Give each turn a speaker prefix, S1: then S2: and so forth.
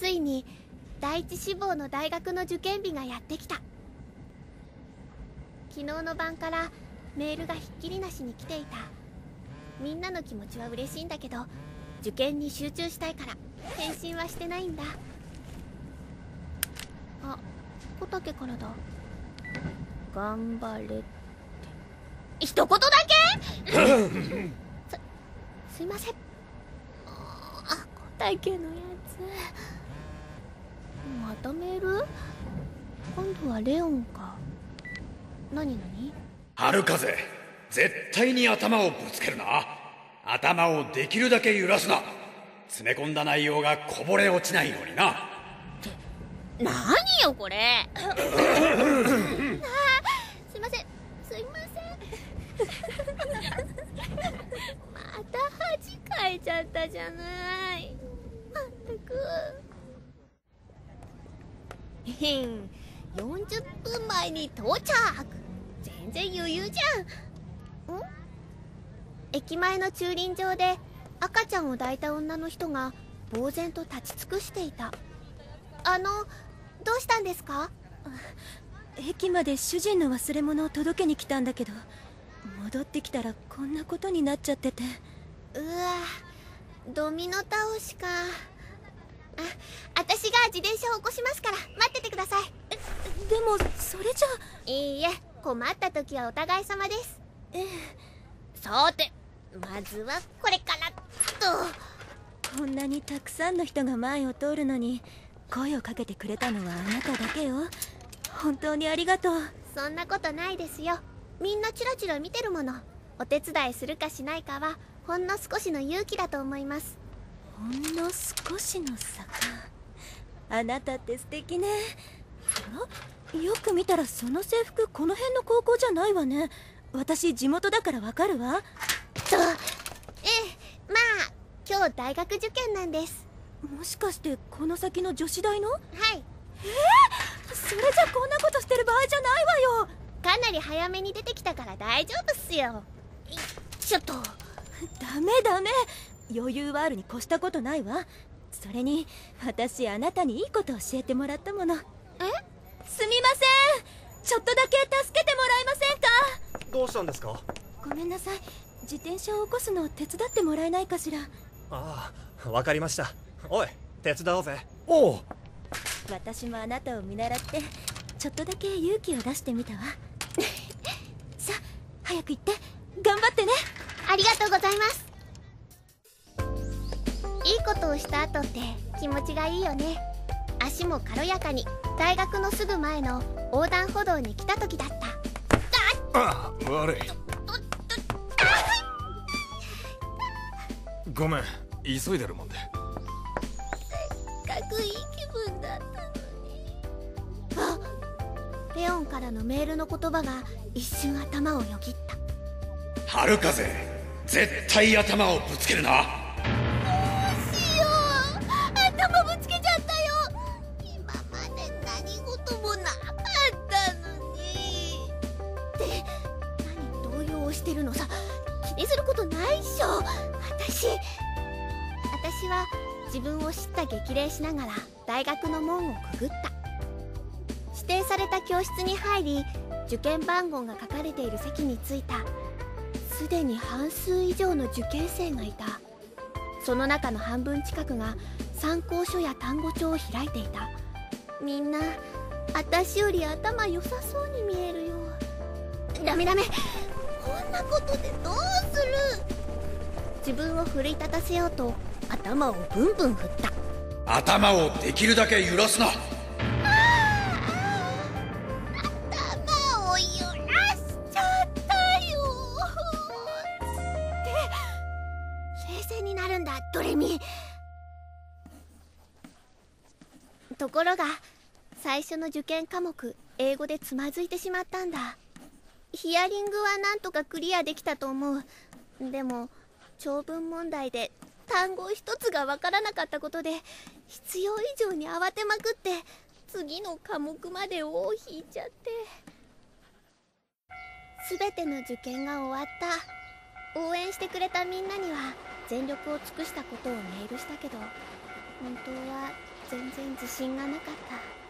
S1: ついに第一志望の大学の受験日がやってきた。昨日の晩からメールがひっきりなしに来ていた。みんなの気持ちは嬉しいんだけど、受験に集中したいから返信はしてないんだ。あ、小竹からだ。頑張れって一言だけすいません。あ、小竹のやつまたメール。今度はレオンか。何
S2: 春風、絶対に頭をぶつけるな。頭をできるだけ揺らすな。詰め込んだ内容がこぼれ落ちないようにな。
S1: って何よこれすいませんすいませんまた恥かいちゃったじゃない。まったく40分前に到着。全然余裕じゃん。駅前の駐輪場で赤ちゃんを抱いた女の人が呆然と立ち尽くしていた。どうしたんですか？
S3: 駅まで主人の忘れ物を届けに来たんだけど、戻ってきたらこんなことになっちゃってて。
S1: うわ、ドミノ倒しか。私が自転車を起こしますから待っててください。
S3: でもそれじゃ。
S1: いいえ、困った時はお互い様です。さて、まずはこれからっと。
S3: こんなにたくさんの人が前を通るのに声をかけてくれたのはあなただけよ。本当にありがとう。
S1: そんなことないですよ。みんなチラチラ見てるもの。お手伝いするかしないかはほんの少しの勇気だと思います。
S3: ほんの少しの差か。あなたって素敵ね。よく見たらその制服この辺の高校じゃないわね。私地元だからわかるわ。まあ
S1: 今日大学受験なんです。
S3: もしかしてこの先の女子大の？
S1: はい。
S3: それじゃこんなことしてる場合じゃないわよ。
S1: かなり早めに出てきたから大丈夫っすよ。ちょっと
S3: ダメダメ、余裕はあるに越したことないわ。それに私あなたにいいこと教えてもらったもの。すみません、ちょっとだけ助けてもらえませんか？
S4: どうしたんですか？
S3: ごめんなさい、自転車を起こすのを手伝ってもらえないかしら。
S4: ああ、わかりました。おい、手伝おうぜ。
S2: おう。
S3: 私もあなたを見習ってちょっとだけ勇気を出してみたわさあ早く行って頑張ってね。
S1: ありがとうございます。いいことをした後って気持ちがいいよね。足も軽やかに大学のすぐ前の横断歩道に来た時だった。
S5: ああ、悪い。ごめん、急いでるもんで。
S1: せっかくいい気分だったのに。レオンからのメールの言葉が一瞬頭をよぎった。
S2: 春風、絶対頭をぶつけるな。
S1: どうしよう、頭ぶつけちゃったよ。今まで何事もなかったのに。って何動揺してるのさ。気にすることないっしょ。私は自分を叱咤激励しながら大学の門をくぐった。指定された教室に入り、受験番号が書かれている席に着いた。すでに半数以上の受験生がいた。その中の半分近くが参考書や単語帳を開いていた。みんな私より頭良さそうに見えるよ。ダメ、こんなことでどうする。自分を奮い立たせようと頭をブンブン振った。
S2: 頭をできるだけ揺らすな。
S1: 頭を揺らしちゃったよ。冷静になるんだドレミ。ところが最初の受験科目英語でつまずいてしまったんだ。ヒアリングはなんとかクリアできたと思う。でも長文問題で単語一つがわからなかったことで必要以上に慌てまくって次の科目まで尾を引いちゃって。全ての受験が終わった。応援してくれたみんなには全力を尽くしたことをメールしたけど、本当は全然自信がなかった。